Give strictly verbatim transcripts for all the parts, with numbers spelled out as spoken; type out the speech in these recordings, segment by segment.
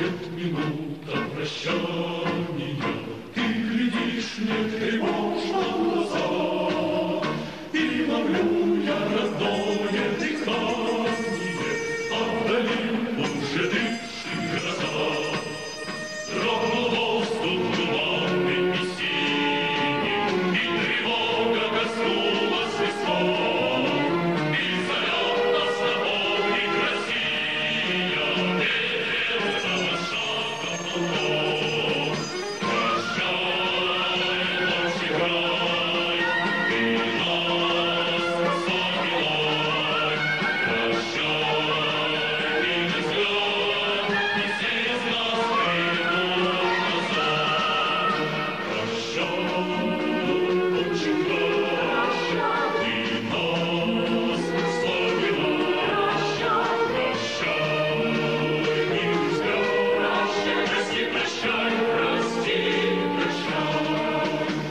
Проходит минута прощания, ты глядишь мне тревожно в глаза, и ловлю я родное дыхание, а вдали уже дышит гроза. Ровно воздух туманный и синий, и тревога коснулась весов, и зовет нас на подвиг Россия, верного шага полков. Прощай, ночи край, ты нас вспоминай. Прощай, милый взгляд, и все из нас придут назад. Прощай, очень прощай, ты нас вспоминай. Прощай, милый взгляд, прости, прощай, прости, прощай.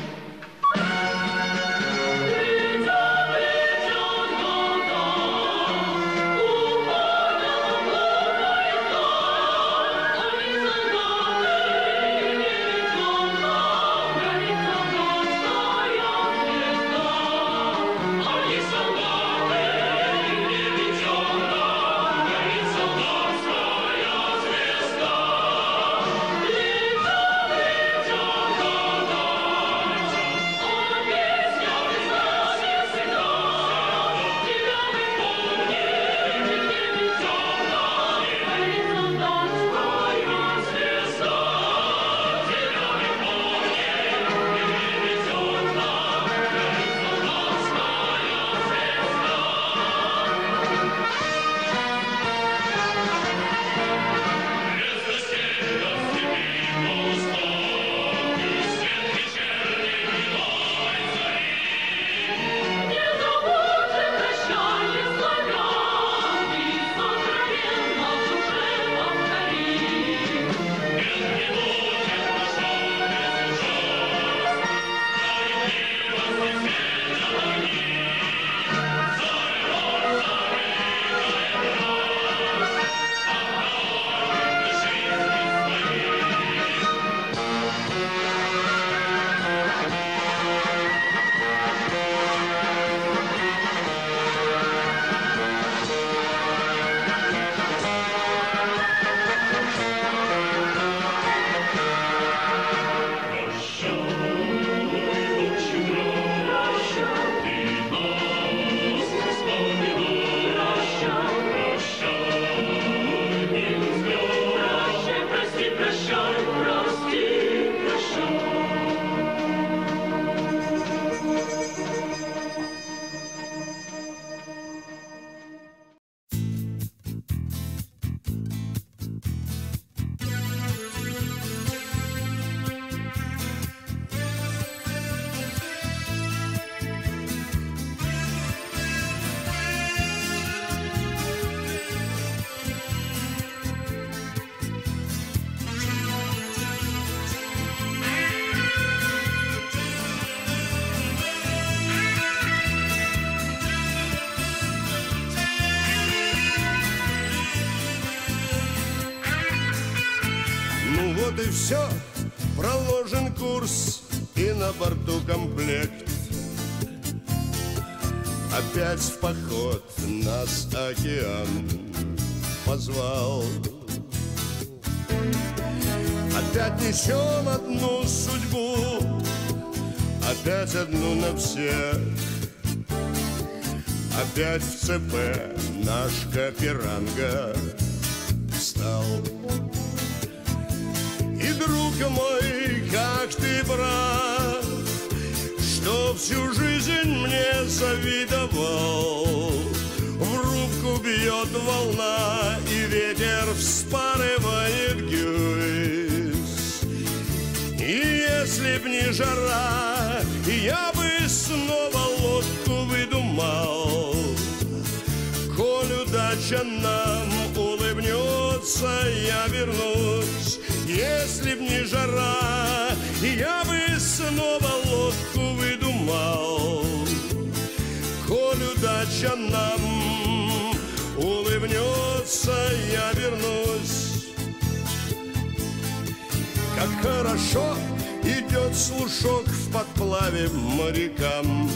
Придет, придет года, упорно плавает год, горизонт перейдет нам, горизонт стоят звезда, они солдаты перейдет нам, горизонт своя звезда. Придет, придет года, он песню из нас не сыграет, тебя мы помним, не ведет нам, горизонт своя звезда. Тебя мы помним, не ведет нам, горизонт своя звезда. Вместо снега в степи полустанки свет вечерний лай зари. Не забудем прощальных славянки, сокровенно в душе повтори. Нет, не будет душа без ужас, справедливости светят огни. Заревет, зарыкает раз, оправит жизни свои. Прощай, очень прощай, ты нас вспоминай. Прощай, милый взгляд, прости, прощай, прости, прощай. Ну вот и все, проложен курс, и на борту комплект. Опять в поход нас океан позвал. Опять несем одну судьбу, опять одну на всех. Опять в ЦП наш Каперанга встал. И, друг мой, как ты прав, что всю жизнь мне завидовал. В руку бьет волна, и ветер вспарывает гюйс. И если б не жара, я бы снова лодку выдумал. Коль удача нам улыбнется, я вернусь. Если б не жара, я бы снова лодку выдумал. Коль удача нам улыбнется, я вернусь. хорошо идет слушок в подплаве морякам.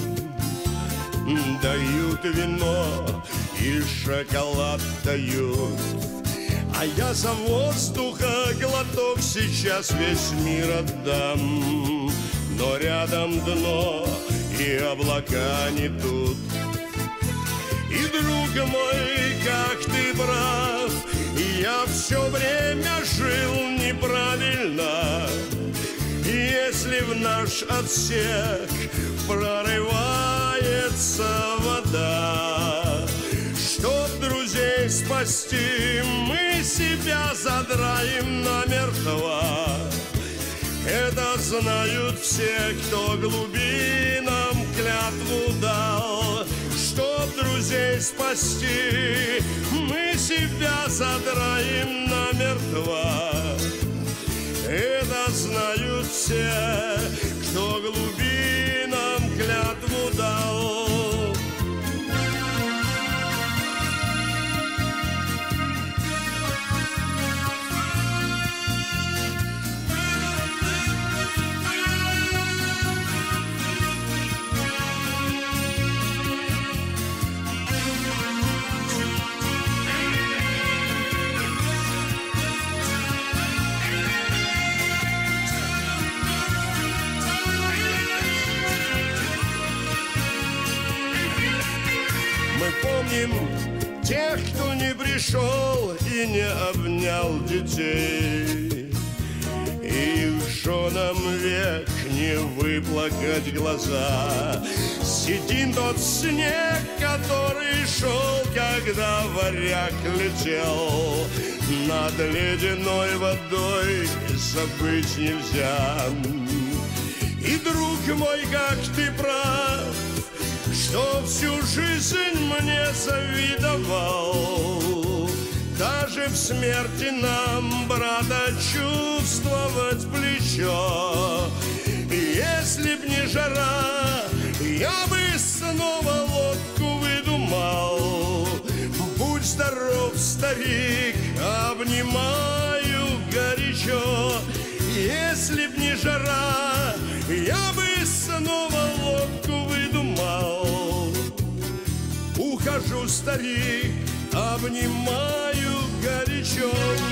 Дают вино и шоколад дают, а я за воздуха глоток сейчас весь мир отдам. Но рядом дно и облака не тут. И, друг мой, как ты прав, я все время жил неправильно. Если в наш отсек прорывается вода, чтоб друзей спасти, мы себя задраем намертво. Это знают все, кто глубинам клятву дал. Чтоб друзей спасти, мы себя задраем намертво. Это знают все, кто глубинам клятву дал. Помним тех, кто не пришел и не обнял детей. И что нам век не выплакать глаза. Сидим тот снег, который шел, когда варяг летел. Над ледяной водой забыть нельзя. И, друг мой, как ты прав, что всю жизнь мне завидовал. Даже в смерти нам, брата, чувствовать плечо. Если б не жара, я бы снова лодку выдумал. Будь здоров, старик, обнимаю горячо. Если б не жара, я бы снова лодку выдумал. Ухожу, старик, обнимаю горячо.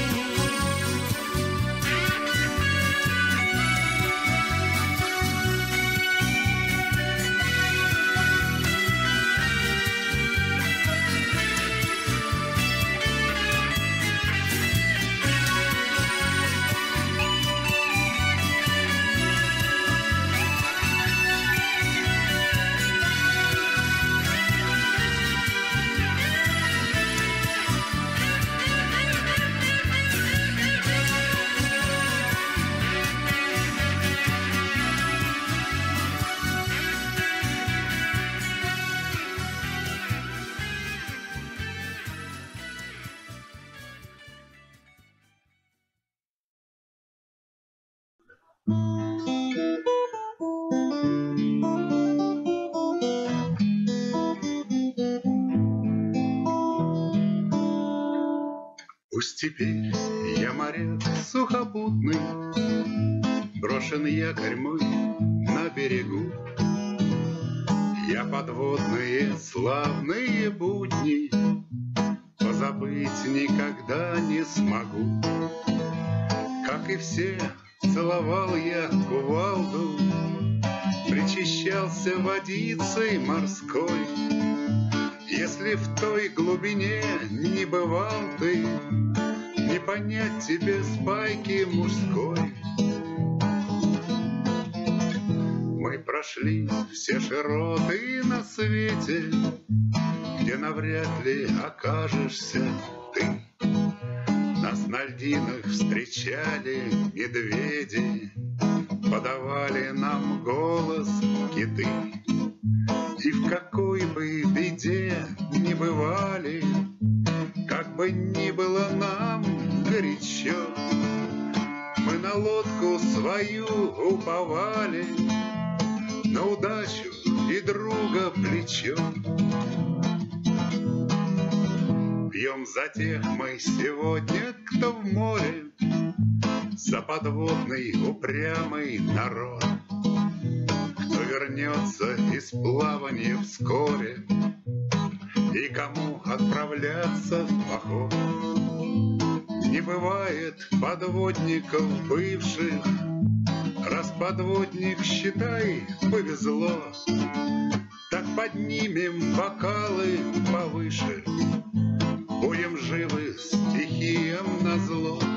Пусть теперь я моряк сухопутный, брошен якорь мой на берегу. Я подводные славные будни позабыть никогда не смогу. Как и все, целовал я кувалду, причащался водицей морской. Если в той глубине не бывал ты, не понять тебе спайки мужской. Мы прошли все широты на свете, где навряд ли окажешься ты. Нас на льдинах встречали медведи, подавали нам голос киты. И в какой бы беде ни бывали, как бы ни было нам горячо, мы на лодку свою уповали, на удачу и друга плечо. Пьем за тех мы сегодня, кто в море за подводный упрямый народ. Кто вернется из плавания вскоре и кому отправляться в поход. Не бывает подводников бывших, раз подводник, считай, повезло. Так поднимем бокалы повыше, будем живы стихиям назло.